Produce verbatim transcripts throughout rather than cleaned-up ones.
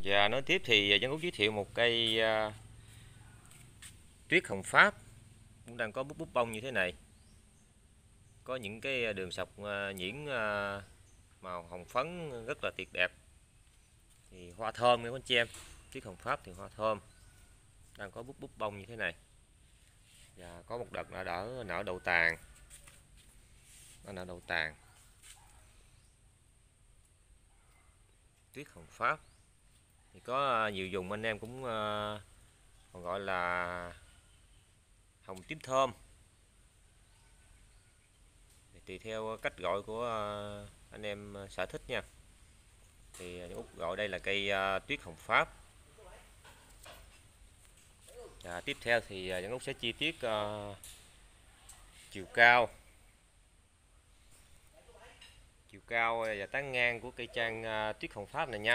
Và nói tiếp thì Văn Út giới thiệu một cây uh, tuyết hồng Pháp cũng đang có búp búp bông như thế này. Có những cái đường sọc uh, nhuyễn uh, màu hồng phấn rất là tuyệt đẹp. Thì hoa thơm nha anh chị em. Tuyết hồng Pháp thì hoa thơm. Đang có búp búp bông như thế này. Và có một đợt nở đỡ nở đậu tàn. Nó nở đậu tàn. Tuyết hồng Pháp thì có nhiều vùng anh em cũng uh, còn gọi là hồng tím thơm, tùy theo cách gọi của anh em sở thích nha. Thì Út gọi đây là cây tuyết hồng Pháp. À, tiếp theo thì Văn Út sẽ chi tiết uh, chiều cao chiều cao và tán ngang của cây trang uh, tuyết hồng Pháp này nha.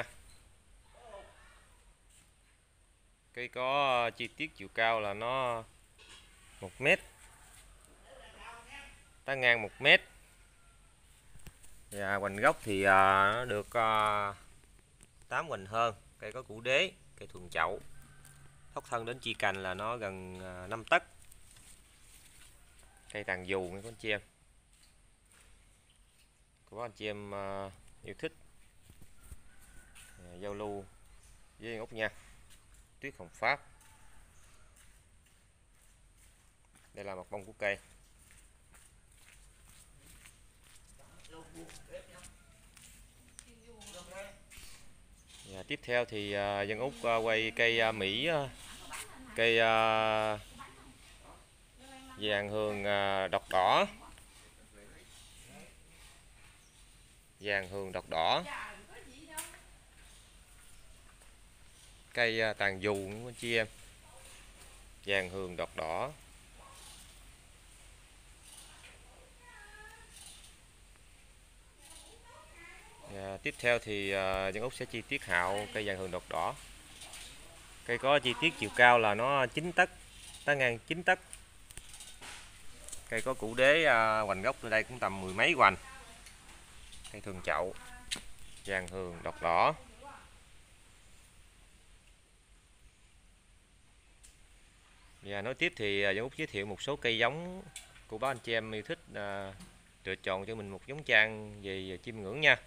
Cây có chi tiết chiều cao là nó một mét, tán ngang một mét, và hoành gốc thì uh, nó được uh, tám hoành hơn. Cây có củ đế, cây thuần chậu, thốc thân đến chi cành là nó gần uh, năm tấc. Cây tàn dù nha các anh chị em. Có anh chị em uh, yêu thích uh, giao lưu với Út nha. Tuyết hồng Pháp. Đây là mặt bông của cây. Và tiếp theo thì uh, Văn Út uh, quay cây uh, Mỹ, uh, cây uh, vàng hường uh, đọt đỏ. Vàng hường đọt đỏ. Cây uh, tàn dù anh chị em. Vàng hường đọt đỏ. Và tiếp theo thì uh, Văn Út sẽ chi tiết hạo cây vàng hường đọt đỏ. Cây có chi tiết chiều cao là nó chín tấc, tán ngang chín tấc. Cây có củ đế uh, hoành gốc ở đây cũng tầm mười mấy hoành. Cây thường chậu, vàng hường đọt đỏ. Và nói tiếp thì Văn Út giới thiệu một số cây giống của bác anh chị em yêu thích uh, lựa chọn cho mình một giống trang về chim ngưỡng nha.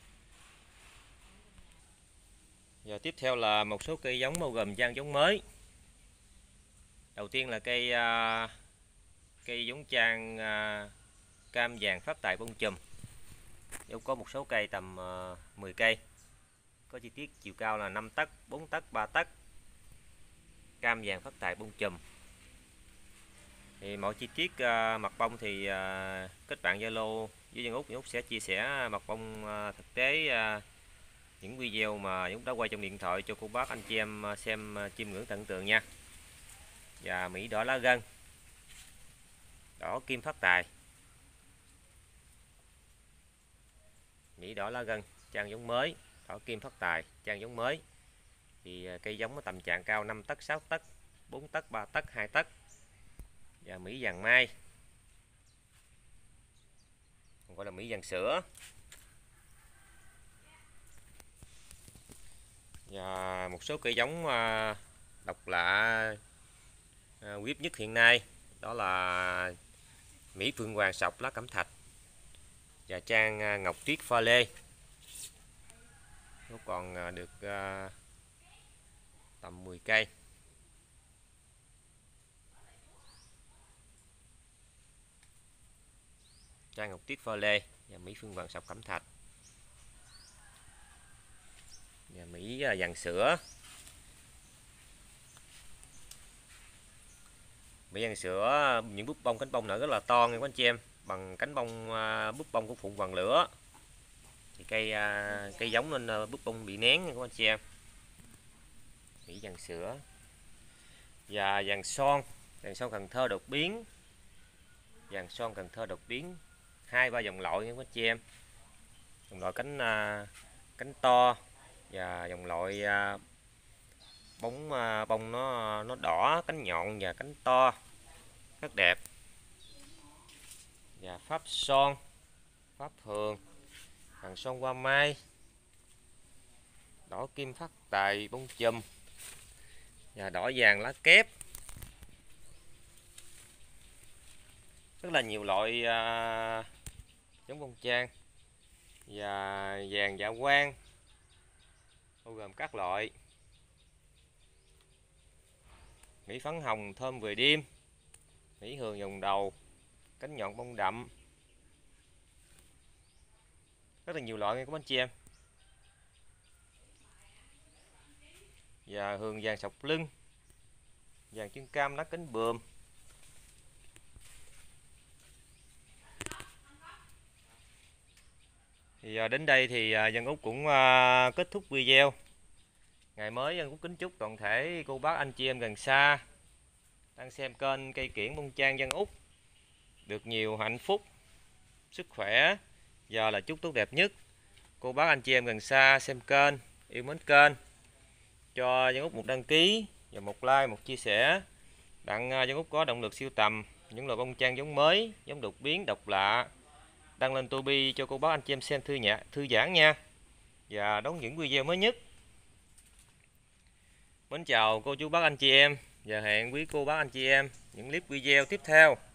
Và tiếp theo là một số cây giống bao gồm trang giống mới. Đầu tiên là cây uh, cây giống trang uh, cam vàng phát tài bông chùm. Dẫu có một số cây tầm uh, mười cây. Có chi tiết chiều cao là năm tấc, bốn tấc, ba tấc. Cam vàng phát tài bông chùm. Thì mọi chi tiết uh, mặt bông thì uh, kết bạn Zalo với Văn Út, Văn Út sẽ chia sẻ mặt bông uh, thực tế, uh, những video mà Văn Út đã quay trong điện thoại cho cô bác anh chị em xem chiêm ngưỡng tận tượng nha. Và Mỹ đỏ lá gân, đỏ kim phát tài. Mỹ đỏ lá gân, trang giống mới, đỏ kim phát tài, trang giống mới. Thì cây giống có tầm trạng cao năm tấc, sáu tấc, bốn tấc, ba tấc, hai tấc. Và Mỹ vàng mai, còn gọi là Mỹ vàng sữa. Và một số cây giống độc lạ quý nhất hiện nay đó là Mỹ Phương Hoàng sọc lá cẩm thạch và trang ngọc tuyết pha lê. Nó còn được tầm mười cây. Trang ngọc tuyết pha lê và Mỹ Phương Hoàng sọc cẩm thạch và Mỹ vàng sữa. Mỹ vàng sữa những búp bông cánh bông nở rất là to nha các anh chị em, bằng cánh bông búp bông của phụng hoàng lửa. Thì cây cây giống nên búp bông bị nén nha các anh chị em. Mỹ vàng sữa và vàng son, vàng son Cần Thơ đột biến. Vàng son Cần Thơ đột biến hai ba dòng loại nha các anh chị em. Dòng loại cánh cánh to và dòng loại bóng bông nó nó đỏ, cánh nhọn và cánh to rất đẹp. Và Pháp son, Pháp thường, vàng son hoa mai, đỏ kim phát tài bông chùm và đỏ vàng lá kép. Rất là nhiều loại à, giống bông trang và vàng dạ quang, bao gồm các loại mỹ phấn hồng thơm về đêm, mỹ hường vòng đầu, cánh nhọn bông đậm, rất là nhiều loại nha các anh chị em. Và hường vàng sọc lưng, vàng chân cam lá cánh buồm. Thì đến đây thì Dân Úc cũng kết thúc video. Ngày mới Dân Úc kính chúc toàn thể cô bác anh chị em gần xa đang xem kênh cây kiểng bông trang Dân Úc được nhiều hạnh phúc, sức khỏe và là chúc tốt đẹp nhất. Cô bác anh chị em gần xa xem kênh, yêu mến kênh, cho Dân Úc một đăng ký và một like, một chia sẻ, đặng Dân Úc có động lực sưu tầm những loại bông trang giống mới, giống đột biến, độc lạ, đăng lên Tubi cho cô bác anh chị em xem thư nhã, thư giãn nha, và đón những video mới nhất. Mến chào cô chú bác anh chị em và hẹn quý cô bác anh chị em những clip video tiếp theo.